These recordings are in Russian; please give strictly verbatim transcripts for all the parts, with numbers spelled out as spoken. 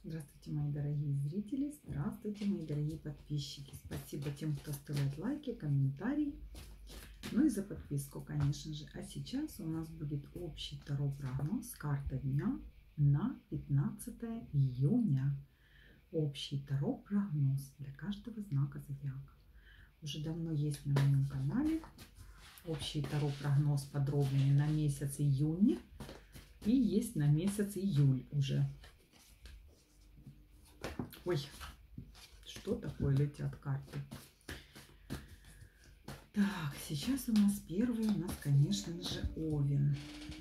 Здравствуйте, мои дорогие зрители, здравствуйте, мои дорогие подписчики. Спасибо тем, кто оставляет лайки, комментарии, ну и за подписку, конечно же. А сейчас у нас будет общий таро-прогноз, карта дня на пятнадцатое июня. Общий таро-прогноз для каждого знака зодиака. Уже давно есть на моем канале общий таро-прогноз подробный на месяц июнь и есть на месяц июль уже. Ой, что такое летят карты? Так, сейчас у нас первый, у нас, конечно же, Овен.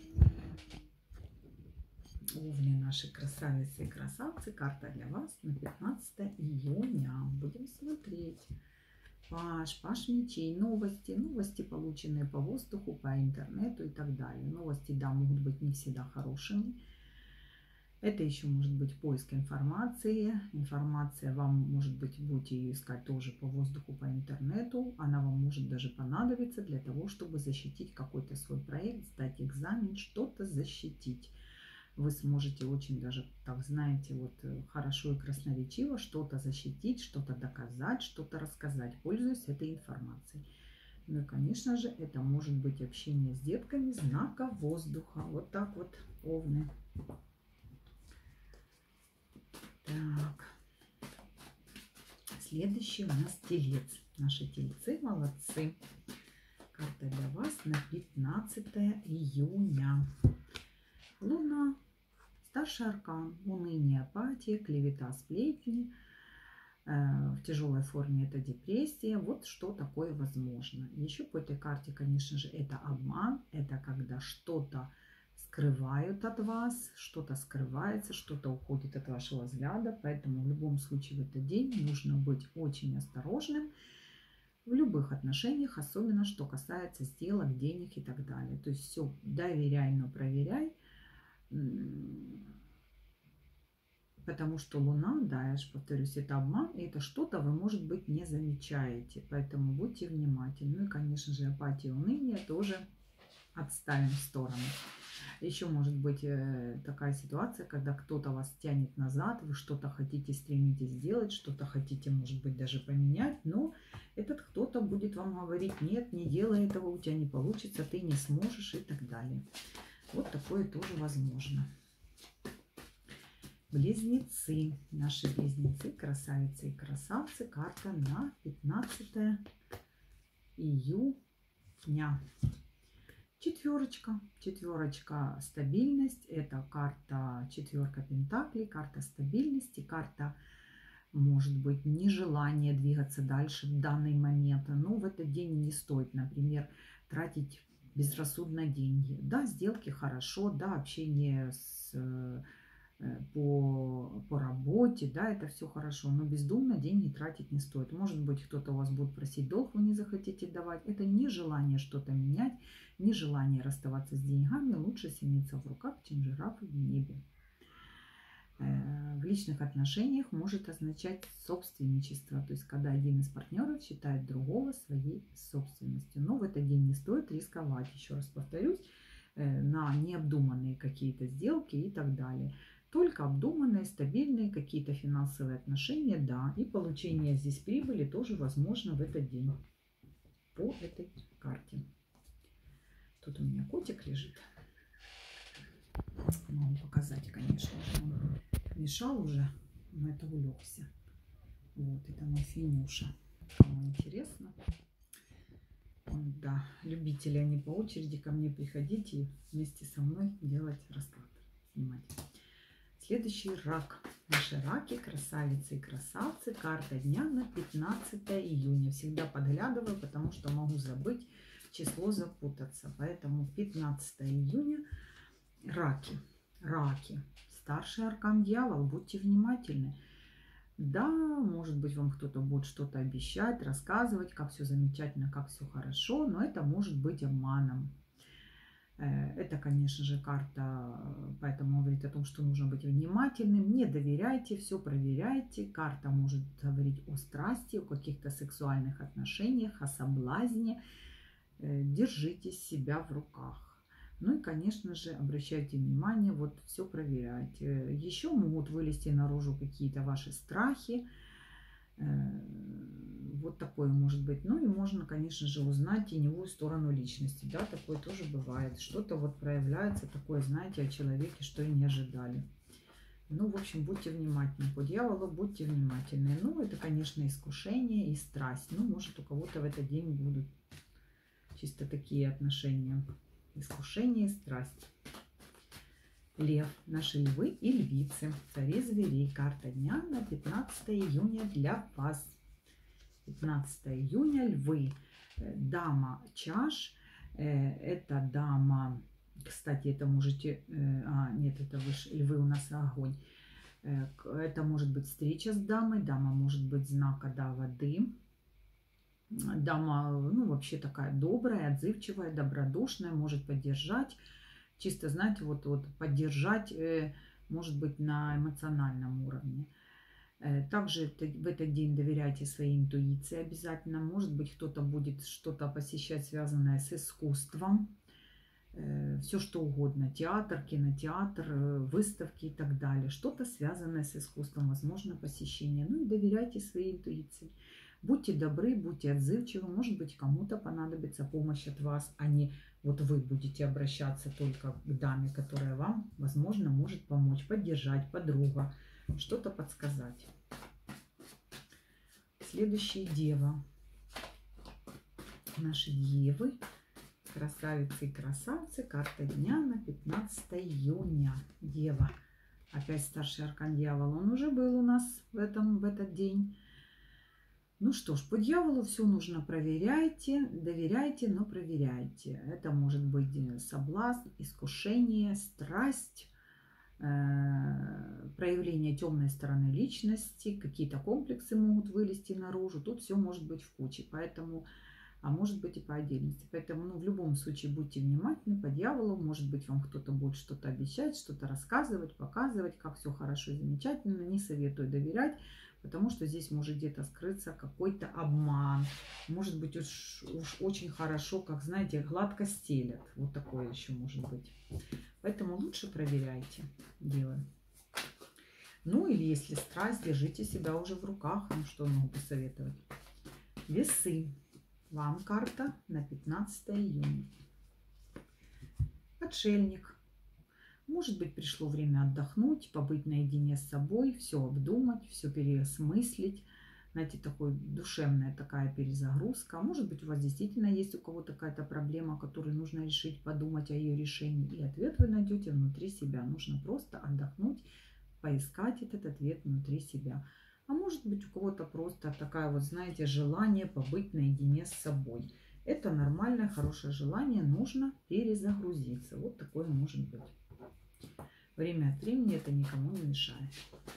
Овны, наши красавицы и красавцы. Карта для вас на пятнадцатое июня. Будем смотреть. Паш, Паш мечей, новости, новости, полученные по воздуху, по интернету и так далее. Новости, да, могут быть не всегда хорошими. Это еще может быть поиск информации. Информация вам, может быть, будете ее искать тоже по воздуху, по интернету. Она вам может даже понадобиться для того, чтобы защитить какой-то свой проект, сдать экзамен, что-то защитить. Вы сможете очень даже, так знаете, вот хорошо и красноречиво что-то защитить, что-то доказать, что-то рассказать, пользуясь этой информацией. Ну и, конечно же, это может быть общение с детками знака воздуха. Вот так вот, Овны. Так, следующий у нас Телец. Наши тельцы молодцы. Карта для вас на пятнадцатое июня. Луна, старший аркан, уныние, апатия, клевета, сплетни. В тяжелой форме это депрессия. Вот что такое возможно. Еще по этой карте, конечно же, это обман. Это когда что-то скрывают от вас, что-то скрывается, что-то уходит от вашего взгляда. Поэтому в любом случае в этот день нужно быть очень осторожным в любых отношениях, особенно что касается сделок, денег и так далее. То есть все доверяй, но проверяй. Потому что Луна, да, я же повторюсь, это обман, и это что-то вы, может быть, не замечаете. Поэтому будьте внимательны. Ну и, конечно же, апатия и уныние тоже отставим в сторону. Еще может быть такая ситуация, когда кто-то вас тянет назад, вы что-то хотите, стремитесь сделать, что-то хотите, может быть, даже поменять, но этот кто-то будет вам говорить: нет, не делай этого, у тебя не получится, ты не сможешь и так далее. Вот такое тоже возможно. Близнецы, наши близнецы, красавицы и красавцы, карта на пятнадцатое июня. Четверочка, четверочка стабильность, это карта четверка пентаклей, карта стабильности, карта, может быть, нежелание двигаться дальше в данный момент. Но в этот день не стоит, например, тратить безрассудно деньги. Да, сделки хорошо, да, общение с, по, по работе, да, это все хорошо, но бездумно деньги тратить не стоит. Может быть, кто-то у вас будет просить долг, вы не захотите давать. Это не желание что-то менять, нежелание расставаться с деньгами. Лучше синица в руках, чем жирафы в небе. В личных отношениях может означать собственничество, то есть когда один из партнеров считает другого своей собственностью. Но в этот день не стоит рисковать, еще раз повторюсь, на необдуманные какие-то сделки и так далее. Только обдуманные, стабильные какие-то финансовые отношения, да, и получение здесь прибыли тоже возможно в этот день по этой карте. Тут у меня котик лежит. Могу показать, конечно же. Он мешал уже, но это улегся. Вот, это мой Финюша. Кому интересно. Он, да, любители, они по очереди ко мне приходить и вместе со мной делать расклад, снимать. Следующий рак. Наши раки, красавицы и красавцы. Карта дня на пятнадцатое июня. Всегда подглядываю, потому что могу забыть число, запутаться. Поэтому пятнадцатое июня. Раки. Раки. Старший аркан дьявол. Будьте внимательны. Да, может быть, вам кто-то будет что-то обещать, рассказывать, как все замечательно, как все хорошо, но это может быть обманом. Это, конечно же, карта, поэтому говорит о том, что нужно быть внимательным, не доверяйте, все проверяйте. Карта может говорить о страсти, о каких-то сексуальных отношениях, о соблазне. Держите себя в руках. Ну и, конечно же, обращайте внимание, вот все проверяйте. Еще могут вылезти наружу какие-то ваши страхи. Вот такое может быть. Ну и можно, конечно же, узнать теневую сторону личности. Да, такое тоже бывает. Что-то вот проявляется такое, знаете, о человеке, что и не ожидали. Ну, в общем, будьте внимательны. По дьяволу будьте внимательны. Ну, это, конечно, искушение и страсть. Ну, может, у кого-то в этот день будут чисто такие отношения. Искушение и страсть. Лев. Наши львы и львицы. Цари зверей. Карта дня на пятнадцатое июня для вас. пятнадцатое июня. Львы. Дама чаш. Это дама... Кстати, это можете... А, нет, это выше. Львы у нас огонь. Это может быть встреча с дамой. Дама может быть знака да, воды. Дама, ну, вообще такая добрая, отзывчивая, добродушная, может поддержать. Чисто, знаете, вот, вот поддержать, может быть, на эмоциональном уровне. Также в этот день доверяйте своей интуиции обязательно. Может быть, кто-то будет что-то посещать, связанное с искусством. Все что угодно. Театр, кинотеатр, выставки и так далее. Что-то связанное с искусством, возможно, посещение. Ну и доверяйте своей интуиции. Будьте добры, будьте отзывчивы. Может быть, кому-то понадобится помощь от вас, а не вот вы будете обращаться только к даме, которая вам, возможно, может помочь, поддержать, подруга, что-то подсказать. Следующая дева. Наши девы. Красавицы и красавцы. Карта дня на пятнадцатое июня. Дева. Опять старший аркан дьявол. Он уже был у нас в, этом, в этот день. Ну что ж, по дьяволу все нужно проверяйте, доверяйте, но проверяйте. Это может быть соблазн, искушение, страсть, э, проявление темной стороны личности, какие-то комплексы могут вылезти наружу. Тут все может быть в куче, поэтому, а может быть и по отдельности. Поэтому ну, в любом случае будьте внимательны по дьяволу. Может быть, вам кто-то будет что-то обещать, что-то рассказывать, показывать, как все хорошо и замечательно. Не советую доверять. Потому что здесь может где-то скрыться какой-то обман. Может быть уж, уж очень хорошо, как знаете, гладко стелят. Вот такое еще может быть. Поэтому лучше проверяйте дело. Ну или если страсть, держите себя уже в руках. Ну что могу посоветовать. Весы. Вам карта на пятнадцатое июня. Отшельник. Может быть, пришло время отдохнуть, побыть наедине с собой, все обдумать, все переосмыслить. Знаете, такой душевная такая перезагрузка. Может быть, у вас действительно есть у кого-то какая-то проблема, которую нужно решить, подумать о ее решении. И ответ вы найдете внутри себя. Нужно просто отдохнуть, поискать этот ответ внутри себя. А может быть, у кого-то просто такая вот, знаете, желание побыть наедине с собой. Это нормальное, хорошее желание. Нужно перезагрузиться. Вот такое может быть. Время от времени это никому не мешает.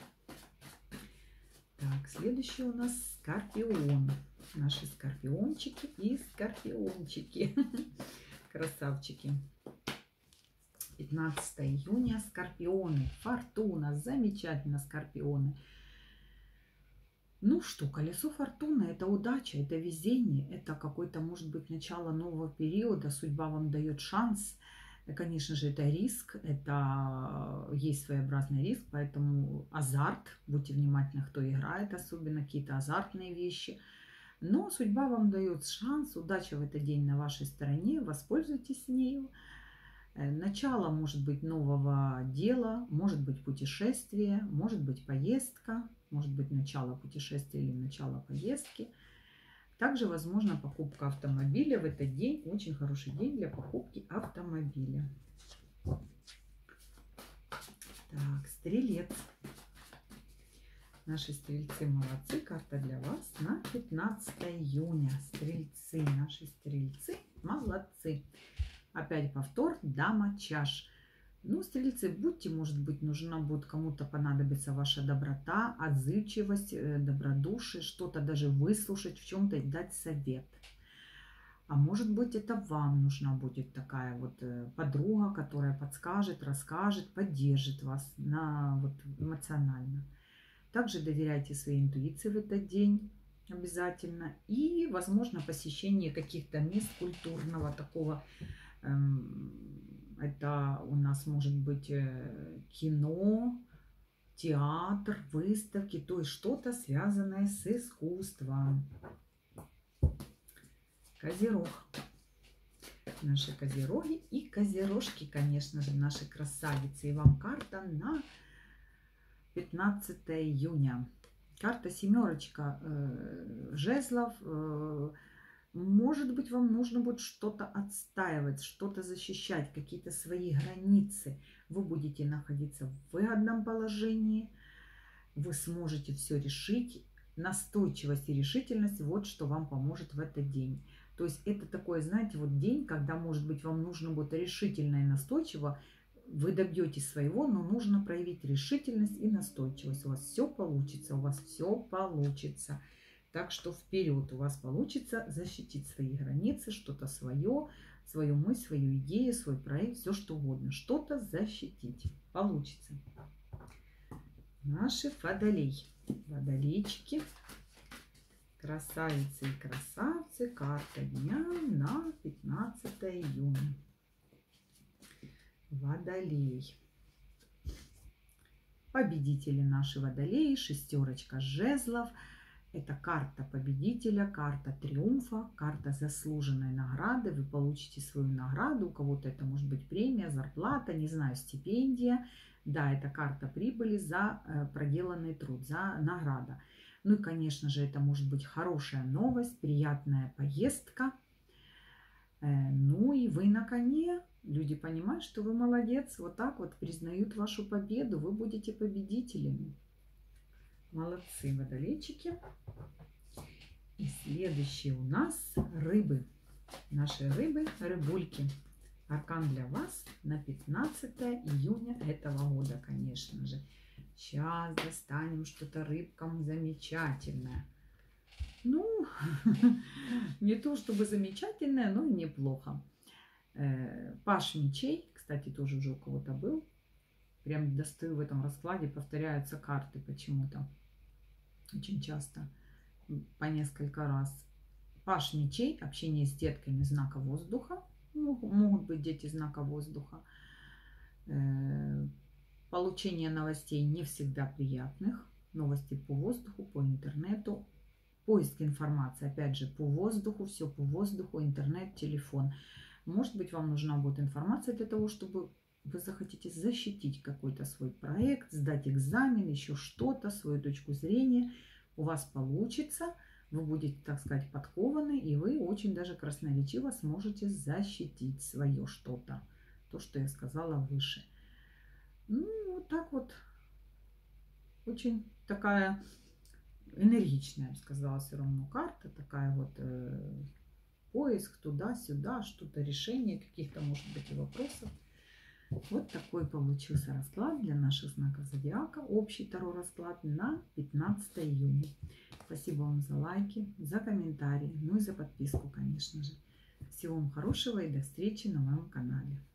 Так, следующий у нас Скорпион. Наши скорпиончики и скорпиончики. Красавчики. пятнадцатое июня. Скорпионы. Фортуна. Замечательно, скорпионы. Ну что, колесо фортуны – это удача, это везение, это какой-то, может быть, начало нового периода. Судьба вам дает шанс. Конечно же, это риск, это есть своеобразный риск, поэтому азарт, будьте внимательны, кто играет, особенно какие-то азартные вещи. Но судьба вам дает шанс, удача в этот день на вашей стороне, воспользуйтесь нею. Начало может быть нового дела, может быть путешествие, может быть поездка, может быть начало путешествия или начало поездки. Также возможна покупка автомобиля в этот день. Очень хороший день для покупки автомобиля. Так, стрелец. Наши стрельцы молодцы. Карта для вас на пятнадцатое июня. Стрельцы, наши стрельцы молодцы. Опять повтор. Дама чаш. Ну, стрельцы, будьте, может быть, нужна будет кому-то понадобится ваша доброта, отзывчивость, добродушие, что-то даже выслушать, в чем-то дать совет. А может быть, это вам нужна будет такая вот подруга, которая подскажет, расскажет, поддержит вас на, вот, эмоционально. Также доверяйте своей интуиции в этот день обязательно. И, возможно, посещение каких-то мест культурного такого эм, Это у нас может быть кино, театр, выставки, то есть что-то связанное с искусством. Козерог. Наши козероги и козерожки, конечно же, наши красавицы. И вам карта на пятнадцатое июня. Карта семерочка э, жезлов. Э, может быть, вам нужно будет что-то отстаивать, что-то защищать, какие-то свои границы. Вы будете находиться в выгодном положении. Вы сможете все решить. Настойчивость и решительность – вот что вам поможет в этот день. То есть это такой, знаете, вот день, когда, может быть, вам нужно будет решительно и настойчиво. Вы добьетесь своего, но нужно проявить решительность и настойчивость. У вас все получится, у вас все получится. Так что вперед, у вас получится защитить свои границы, что-то свое, свою мысль, свою идею, свой проект, все что угодно. Что-то защитить. Получится. Наши водолей. Водолейчики. Красавицы и красавцы. Карта дня на пятнадцатое июня. Водолей. Победители наши водолеи. Шестерочка жезлов. Это карта победителя, карта триумфа, карта заслуженной награды. Вы получите свою награду. У кого-то это может быть премия, зарплата, не знаю, стипендия. Да, это карта прибыли за проделанный труд, за награда. Ну и, конечно же, это может быть хорошая новость, приятная поездка. Ну и вы на коне. Люди понимают, что вы молодец. Вот так вот признают вашу победу. Вы будете победителями. Молодцы, водолейчики. И следующие у нас рыбы. Наши рыбы, рыбульки. Аркан для вас на пятнадцатое июня этого года, конечно же. Сейчас достанем что-то рыбкам замечательное. Ну, не то чтобы замечательное, но и неплохо. Паш мечей, кстати, тоже уже у кого-то был. Прям достаю в этом раскладе, повторяются карты почему-то. Очень часто, по несколько раз. Паш мечей, общение с детками знака воздуха. Могут быть дети знака воздуха. Получение новостей не всегда приятных. Новости по воздуху, по интернету. Поиск информации, опять же, по воздуху. Все по воздуху, интернет, телефон. Может быть, вам нужна будет информация для того, чтобы вы захотите защитить какой-то свой проект, сдать экзамен, еще что-то, свою точку зрения. У вас получится. Вы будете, так сказать, подкованы, и вы очень даже красноречиво сможете защитить свое что-то. То, что я сказала выше. Ну, вот так вот. Очень такая энергичная, я бы сказала, все равно карта. Такая вот э, поиск туда-сюда, что-то, решение каких-то, может быть, и вопросов. Вот такой получился расклад для наших знаков зодиака. Общий таро расклад на пятнадцатое июня. Спасибо вам за лайки, за комментарии, ну и за подписку, конечно же. Всего вам хорошего и до встречи на моем канале.